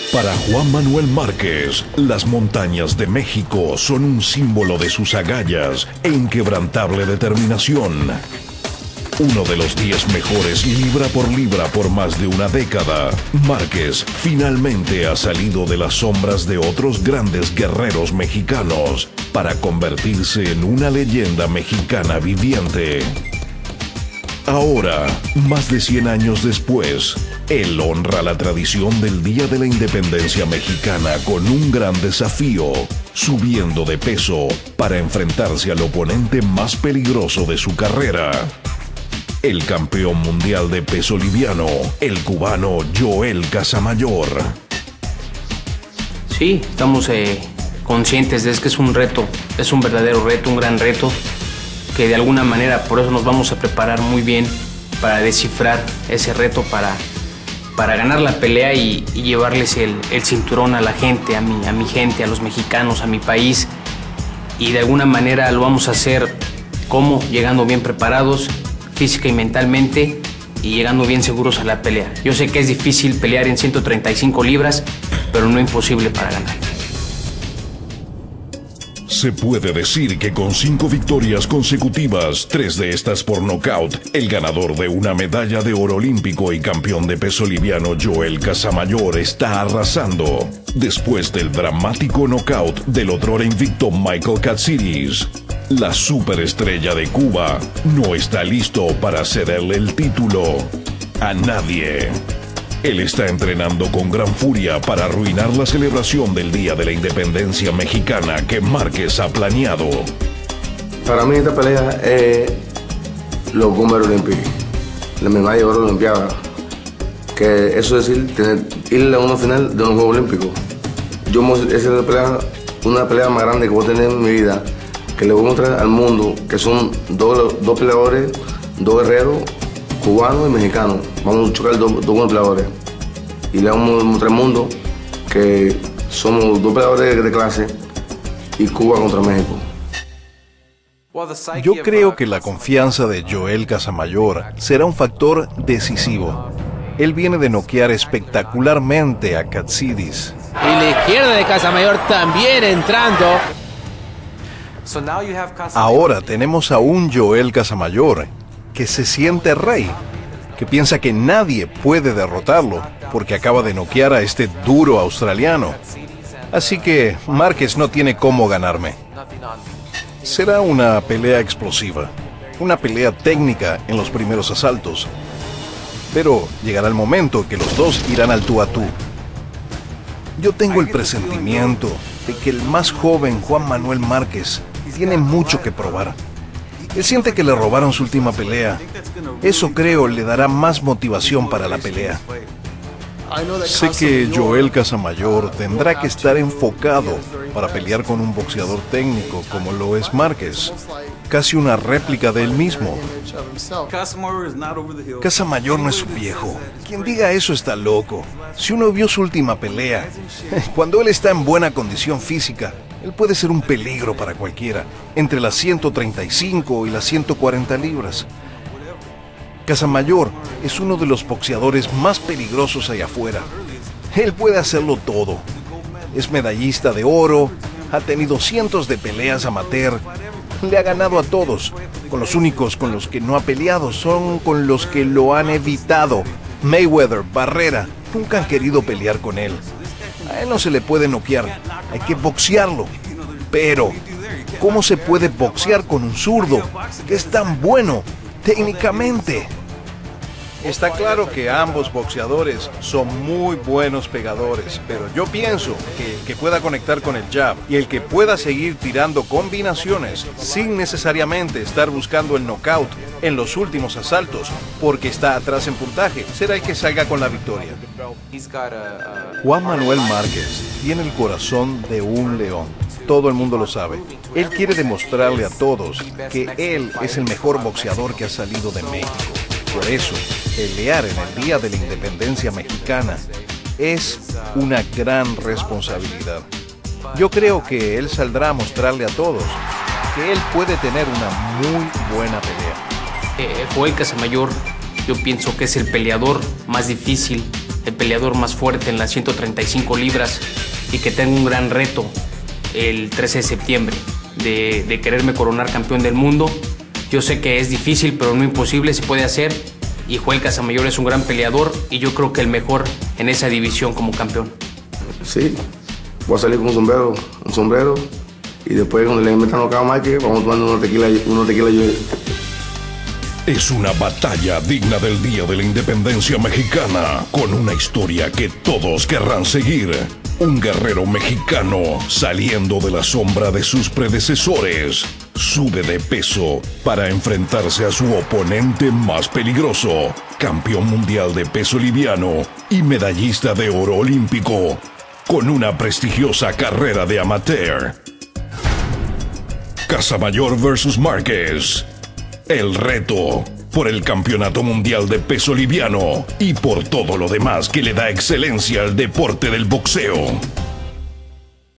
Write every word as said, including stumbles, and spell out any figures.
Para Juan Manuel Márquez, las montañas de México son un símbolo de sus agallas e inquebrantable determinación. Uno de los diez mejores libra por libra por más de una década, Márquez finalmente ha salido de las sombras de otros grandes guerreros mexicanos para convertirse en una leyenda mexicana viviente. Ahora, más de cien años después, él honra la tradición del Día de la Independencia Mexicana con un gran desafío, subiendo de peso para enfrentarse al oponente más peligroso de su carrera. El campeón mundial de peso liviano, el cubano Joel Casamayor. Sí, estamos eh, conscientes de que es un reto, es un verdadero reto, un gran reto, que de alguna manera por eso nos vamos a preparar muy bien para descifrar ese reto, para, para ganar la pelea y, y llevarles el, el cinturón a la gente, a mi, a mi gente, a los mexicanos, a mi país. Y de alguna manera lo vamos a hacer, ¿cómo? Llegando bien preparados, física y mentalmente, y llegando bien seguros a la pelea. Yo sé que es difícil pelear en ciento treinta y cinco libras, pero no imposible para ganar. Se puede decir que con cinco victorias consecutivas, tres de estas por nocaut, el ganador de una medalla de oro olímpico y campeón de peso liviano Joel Casamayor está arrasando, después del dramático nocaut del otrora invicto Michael Katsidis. La superestrella de Cuba no está listo para cederle el título a nadie. Él está entrenando con gran furia para arruinar la celebración del Día de la Independencia Mexicana que Márquez ha planeado. Para mí esta pelea es los Summer Olympics, la medalla de oro olimpiada, que eso es decir, tener, ir a una final de unos Juegos Olímpicos. Yo, esa es la pelea, una pelea más grande que voy a tener en mi vida, que le voy a mostrar al mundo que son dos, dos peleadores, dos guerreros, cubanos y mexicanos. Vamos a chocar dos, dos buenos peleadores. Y le vamos a mostrar al mundo que somos dos peleadores de clase y Cuba contra México. Yo creo que la confianza de Joel Casamayor será un factor decisivo. Él viene de noquear espectacularmente a Katsidis. Y la izquierda de Casamayor también entrando. Ahora tenemos a un Joel Casamayor que se siente rey, que piensa que nadie puede derrotarlo porque acaba de noquear a este duro australiano. Así que Márquez no tiene cómo ganarme. Será una pelea explosiva, una pelea técnica en los primeros asaltos. Pero llegará el momento que los dos irán al tú a tú. Yo tengo el presentimiento de que el más joven Juan Manuel Márquez tiene mucho que probar. Él siente que le robaron su última pelea. Eso creo le dará más motivación para la pelea. Sé que Joel Casamayor tendrá que estar enfocado para pelear con un boxeador técnico como lo es Márquez, casi una réplica de él mismo. Casamayor no es un viejo. Quien diga eso está loco. Si uno vio su última pelea, cuando él está en buena condición física, él puede ser un peligro para cualquiera, entre las ciento treinta y cinco y las ciento cuarenta libras. Casamayor es uno de los boxeadores más peligrosos allá afuera. Él puede hacerlo todo. Es medallista de oro, ha tenido cientos de peleas amateur, le ha ganado a todos. Con los únicos con los que no ha peleado son con los que lo han evitado. Mayweather, Barrera, nunca han querido pelear con él. A él no se le puede noquear, hay que boxearlo. Pero, ¿cómo se puede boxear con un zurdo que es tan bueno técnicamente? Está claro que ambos boxeadores son muy buenos pegadores, pero yo pienso que el que pueda conectar con el jab y el que pueda seguir tirando combinaciones sin necesariamente estar buscando el knockout en los últimos asaltos porque está atrás en puntaje, será el que salga con la victoria. Juan Manuel Márquez tiene el corazón de un león. Todo el mundo lo sabe. Él quiere demostrarle a todos que él es el mejor boxeador que ha salido de México. Por eso, pelear en el Día de la Independencia Mexicana es una gran responsabilidad. Yo creo que él saldrá a mostrarle a todos que él puede tener una muy buena pelea. Eh, Joel Casamayor, yo pienso que es el peleador más difícil el peleador más fuerte en las ciento treinta y cinco libras y que tengo un gran reto el trece de septiembre de, de quererme coronar campeón del mundo. Yo sé que es difícil, pero no imposible, se puede hacer. Y Joel Casamayor es un gran peleador y yo creo que el mejor en esa división como campeón. Sí, voy a salir con un sombrero, un sombrero y después cuando le metan los cabos Mike, vamos tomando una tequila, una tequila yo. Es una batalla digna del Día de la Independencia Mexicana, con una historia que todos querrán seguir. Un guerrero mexicano saliendo de la sombra de sus predecesores. Sube de peso para enfrentarse a su oponente más peligroso, campeón mundial de peso liviano y medallista de oro olímpico, con una prestigiosa carrera de amateur. Casamayor versus Márquez. El reto por el campeonato mundial de peso liviano y por todo lo demás que le da excelencia al deporte del boxeo.